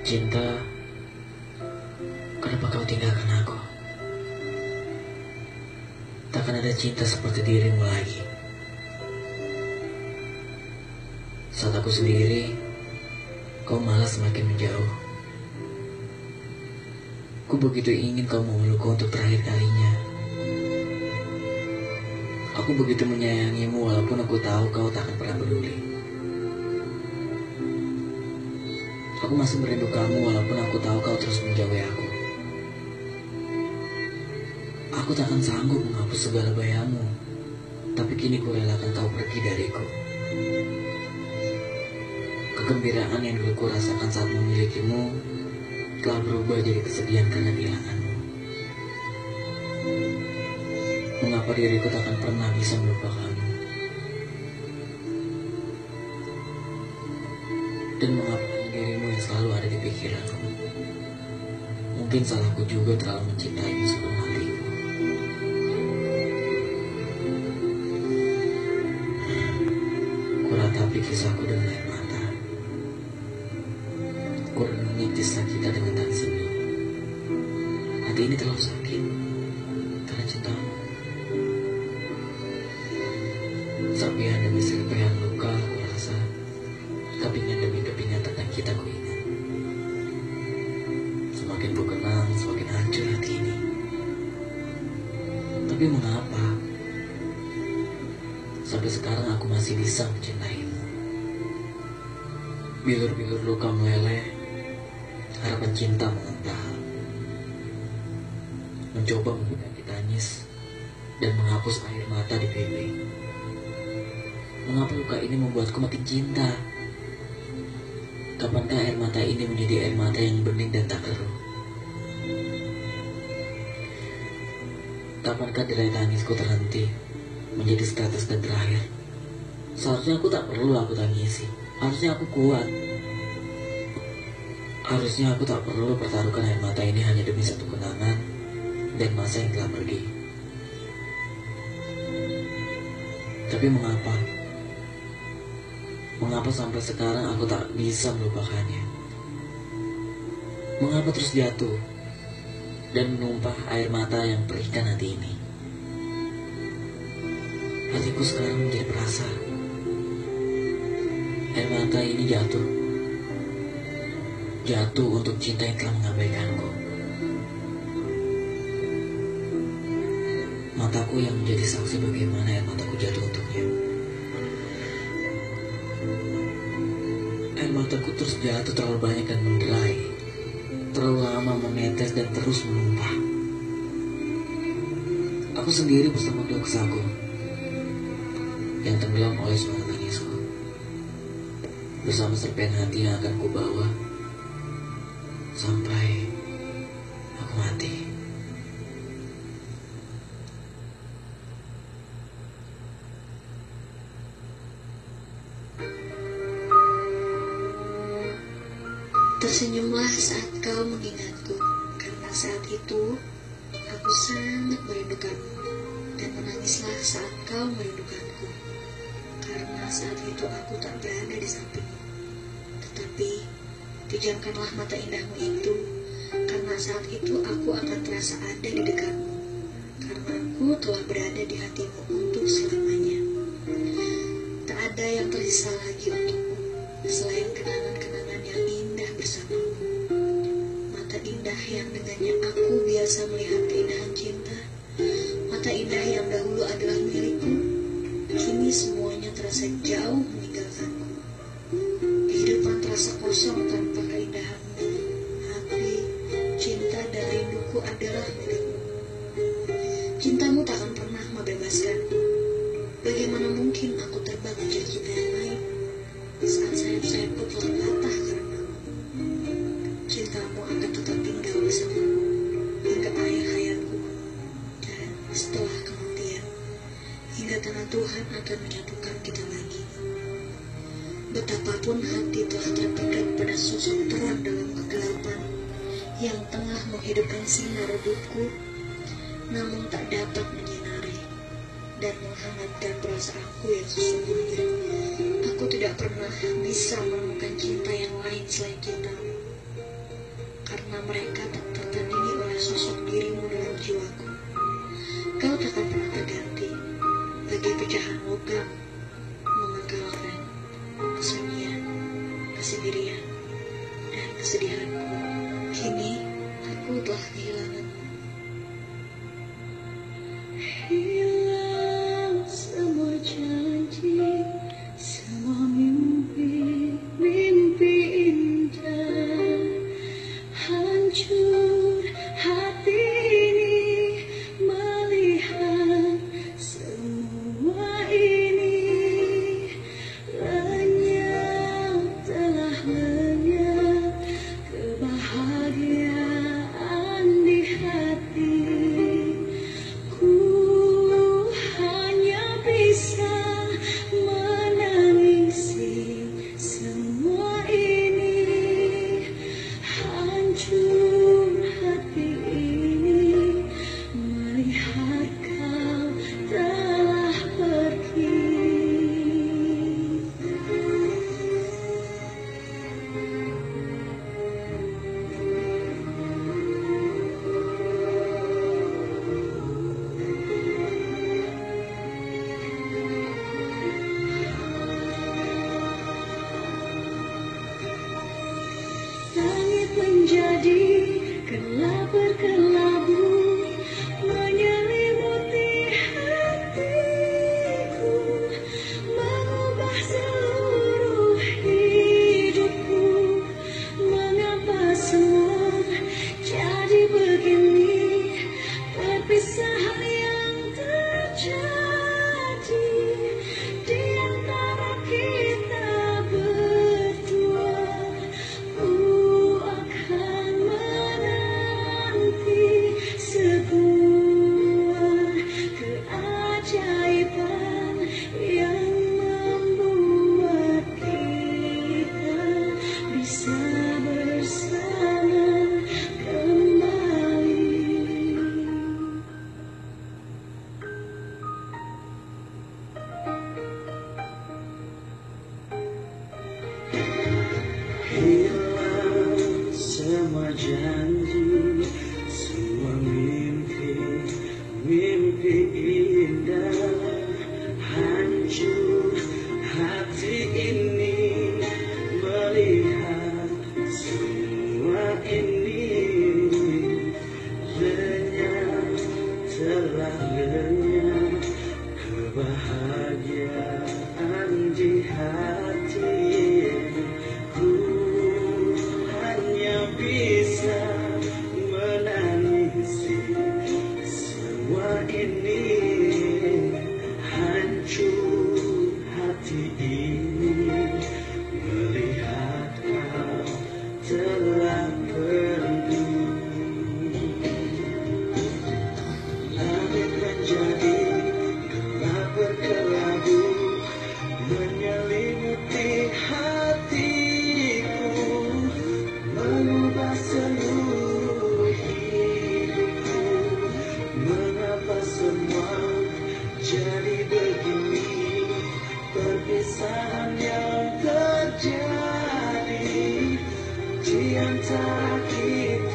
Cinta, kenapa kau tinggalkan aku? Takkan ada cinta seperti dirimu lagi. Saat aku sendiri, kau malah semakin menjauh. Ku begitu ingin kau memelukku untuk terakhir kalinya. Aku begitu menyayangimu walaupun aku tahu kau tak akan pernah peduli. Aku masih merindu kamu walaupun aku tahu kau terus menjauhi aku. Aku tak akan sanggup menghapus segala bayamu, tapi kini ku relakan kau pergi dariku. Kegembiraan yang dulu ku rasakan saat memilikimu telah berubah jadi kesedihan karena kehilanganmu. Mengapa diriku tak akan pernah bisa melupakanmu? Dan mengapa dirimu yang selalu ada di pikiranku? Mungkin salahku juga terlalu mencintaimu sebelum hatiku. Kuratapi kisahku dengan air mata. Kurenungi kisah kita dengan tangis senyum. Hati ini terlalu sakit karena cintamu. Serpihan demi serpihan luka aku rasa, kepingan demi kepingan tentang kita ku ingat. Semakin ku kenang, semakin hancur hati ini. Tapi mengapa sampai sekarang aku masih bisa mencintaimu? Bilur-bilur luka meleleh, harapan cinta mengental. Mencoba mengganti tangis dan menghapus air mata di pipi. Mengapa luka ini membuatku makin cinta? Kapankah air mata ini menjadi air mata yang bening dan tak keruh? Kapankah derai tangisku terhenti menjadi status dan terakhir? Seharusnya aku tak perlu aku tangisi. Harusnya aku kuat. Harusnya aku tak perlu pertaruhkan air mata ini hanya demi satu kenangan dan masa yang telah pergi. Tapi mengapa? Mengapa sampai sekarang aku tak bisa melupakannya? Mengapa terus jatuh dan menumpah air mata yang perihkan hati ini? Hatiku sekarang menjadi perasa. Air mata ini jatuh untuk cinta yang telah mengabaikanku. Mataku yang menjadi saksi bagaimana air mataku jatuh untuknya. Air mataku terus jatuh terlalu banyak dan menderai, terlalu lama menetes dan terus menumpah. Aku sendiri bersama dosaku yang tenggelam oleh semangat tangisku, bersama serpihan hati yang akan kubawa sampai aku mati. Tersenyumlah saat kau mengingatku, karena saat itu aku sangat merindukanmu. Dan menangislah saat kau merindukanku, karena saat itu aku tak berada di sampingmu. Tetapi pejamkanlah mata indahmu itu, karena saat itu aku akan terasa ada di dekatmu, karena aku telah berada di hatimu untuk selamanya. Tak ada yang tersisa lagi untukmu selain kenangan-kenangan yang indah bersamamu. Mata indah yang dengannya aku biasa melihat keindahan cinta. Mata indah yang dahulu adalah milikku, kini semuanya terasa jauh meninggalkanku. Kehidupan terasa kosong tanpa keindahanmu. Hati, cinta dan rinduku adalah milikmu. Cintamu tak akan pernah membebaskanku. Bagaimana mungkin aku terbang mencari cinta yang lain saat sayap-sayapku telah patah karenamu? Cintamu akan tetap tinggal bersamaku hingga akhir hayatku. Dan setelah kematian, hingga tangan Tuhan akan menyatukan kita lagi. Betapapun hati telah terpikat pada sosok terang dalam kegelapan yang tengah menghidupkan sinar redupku, namun tak dapat menyinari dan menghangatkan perasaanku yang sesungguhnya. Aku tidak pernah bisa menemukan cinta yang lain selain cintamu. karena mereka tak tertandingi oleh sosok dirimu dalam jiwaku. Kau takkan pernah terganti, bagai pecahan logam, mengekalkan kesunyian, kesendirian, dan kesedihanku. Kini aku telah kehilanganmu. Hilang semua janji, semua mimpi, mimpi indah. Hancur hati ini melihat semua ini. Lenyap, telah lenyap kebahagiaan di hati. Ku hanya bisa menangisi semua ini. Hancur hati ini melihat kau telah pergi. Langit menjadi gelap berkelabu, menyelimuti hatiku, mengubah seluruh hidupku. Mengapa semua jadi begini? Perpisahan yang terjadi di antara kita berdua. Akan menanti sebuah keajaiban yang membuat kita bisa bersama kembali. Hilang semua janji, semua mimpi, mimpi indah. Hancur hati ini melihat semua ini. Lenyap, telah lenyap kebahagiaan di hati. Bisa menangisi semua ini. Hancur hati ini melihat kau telah pergi. Langit menjadi gelap berkelabu, menyelimuti hatiku, mengubah seluruh hidupku. Mengapa semua jadi begini? Perpisahan yang terjadi di antara kita